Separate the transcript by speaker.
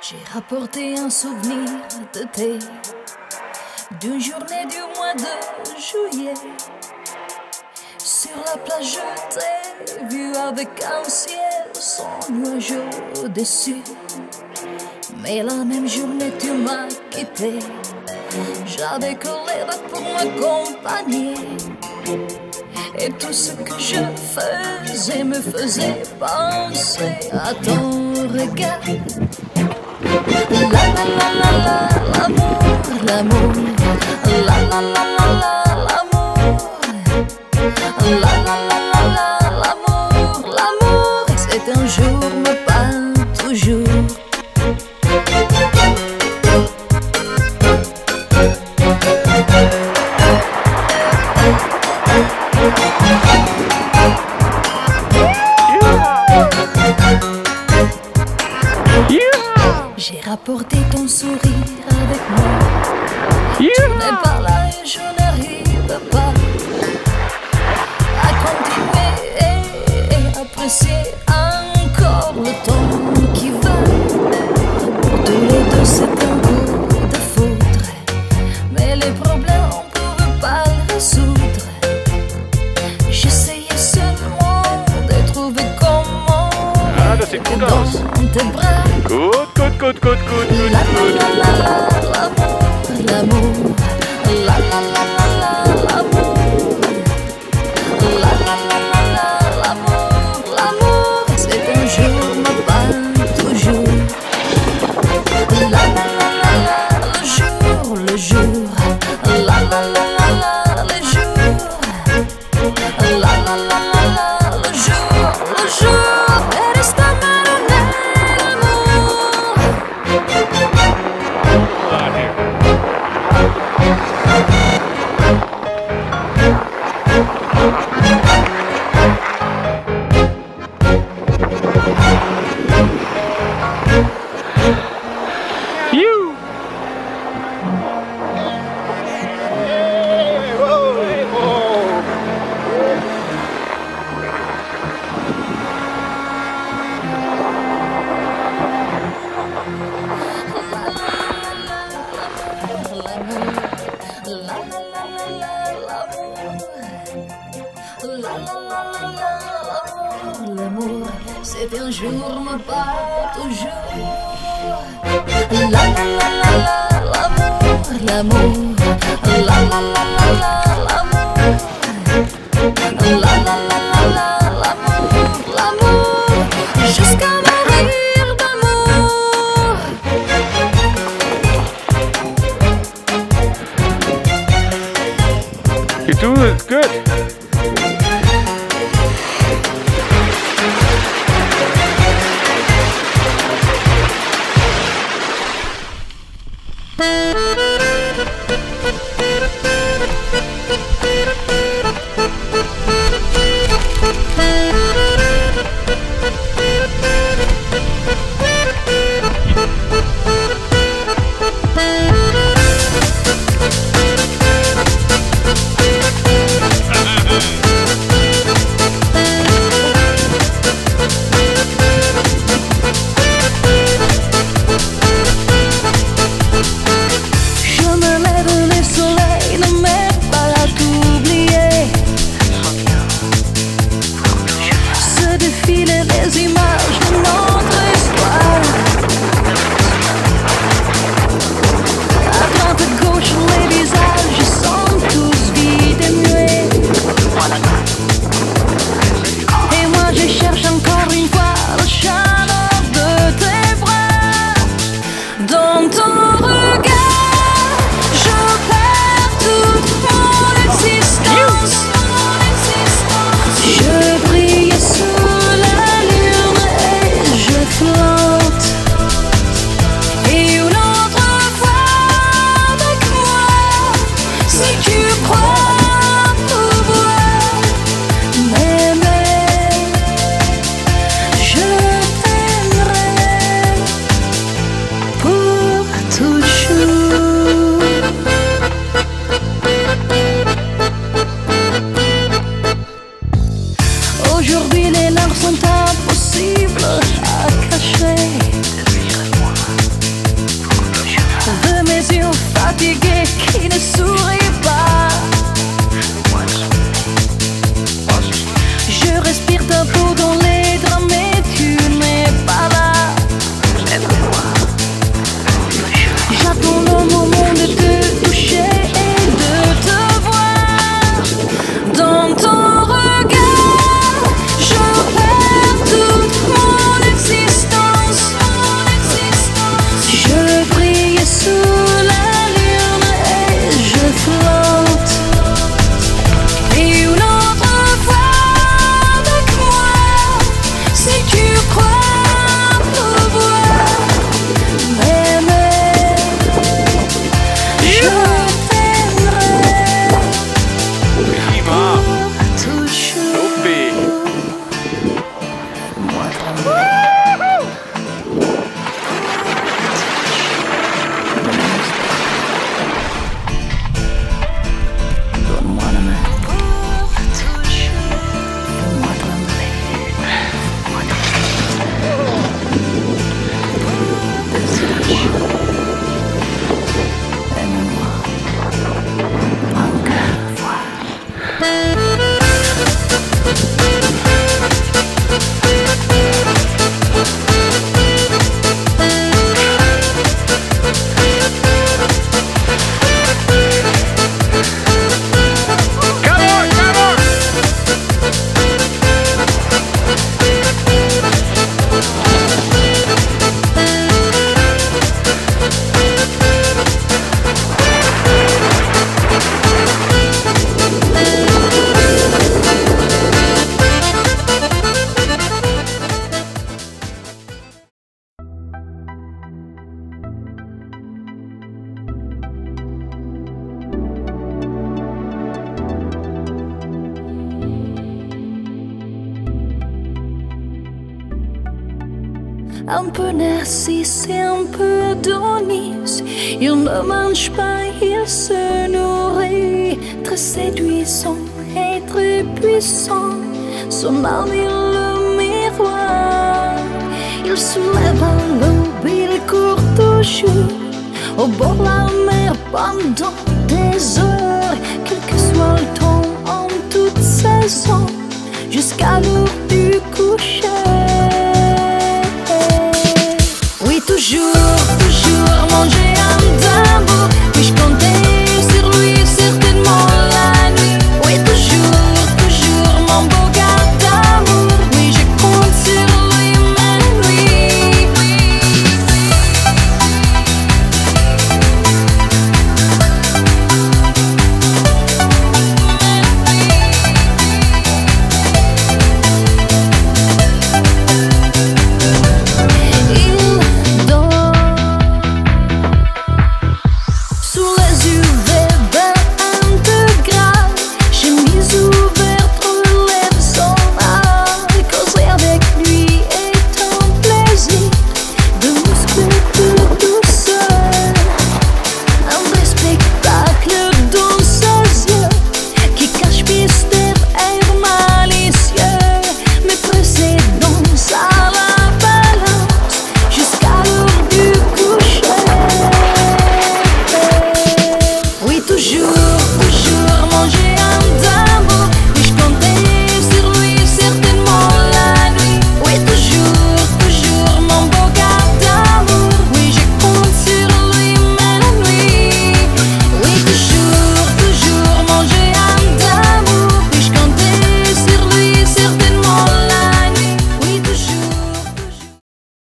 Speaker 1: J'ai rapporté un souvenir de thé d'une journée du mois de juillet. Sur la plage je t'ai vu avec un ciel sans nuage au-dessus. Mais la même journée tu m'as quitté. J'avais que les dates pour m'accompagner. Et tout ce que je faisais me faisait penser à ton regard. La la la la la, l'amour, l'amour. La la la la la, l'amour. La la la la la, l'amour, l'amour. C'est un jour mais pas toujours. J'ai rapporté ton sourire avec moi. Tu n'es pas là et je n'arrive pas à continuer et apprécier encore le temps qui va. Pour tous les deux c'est un coup de foudre, mais les problèmes on pouvait pas les résoudre. J'essayais seulement de trouver comment être dans tes bras. La la la la la, l'amour, l'amour. La la la la la, l'amour. La la la la la, l'amour, l'amour. C'est un jour mais pas toujours. La la la la la, le jour, le jour. La la la la la, le jour. La la la la la, le jour, le jour. Eres tan l'amour, c'est un jour mais pas toujours. La la la la la, l'amour, l'amour. La la la la la, l'amour. La la la la la, l'amour, l'amour. Jusqu'à mourir d'amour.
Speaker 2: You do it good.
Speaker 1: un peu narcisse et un peu Adonis. Il ne mange pas, il se nourrit. Très séduisant et très puissant, son âme est le miroir. Il se lève à l'aube, il court toujours au bord de la mer pendant des heures, quel que soit le temps, en toute saison, jusqu'à l'heure du coucher. Oui, toujours.